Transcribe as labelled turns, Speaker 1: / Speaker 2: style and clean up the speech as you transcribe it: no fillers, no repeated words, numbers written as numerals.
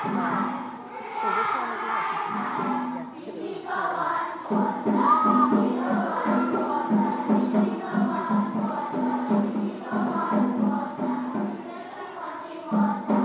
Speaker 1: 我就说了句话，这个意思看到了。
Speaker 2: Thank you.